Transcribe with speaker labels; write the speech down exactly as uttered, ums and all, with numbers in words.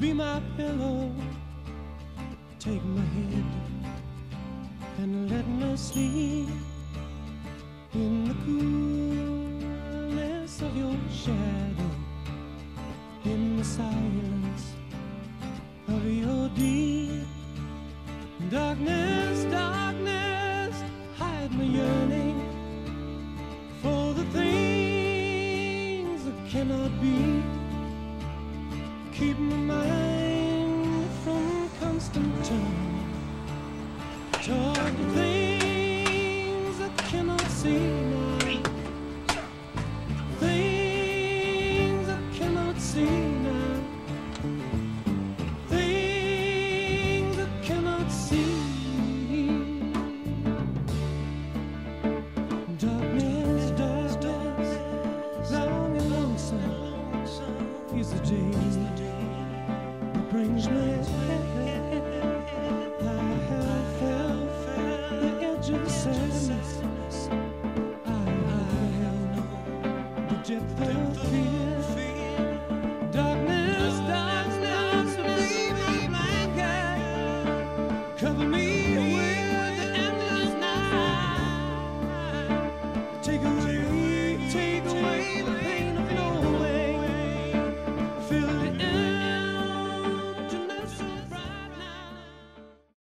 Speaker 1: be my pillow, take my head and let me sleep in the coolness of your shadow, in the silence of your deep darkness. Darkness, hide my yearning for the things that cannot be. Keep my mind